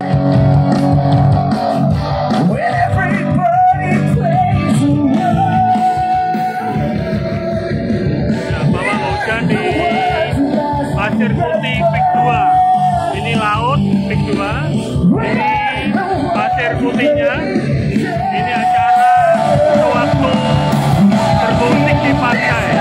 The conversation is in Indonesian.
Pasir Putih Peak 2. Ini laut Peak 2. Ini pasir putihnya. Ini acara waktu bergunting di pantai.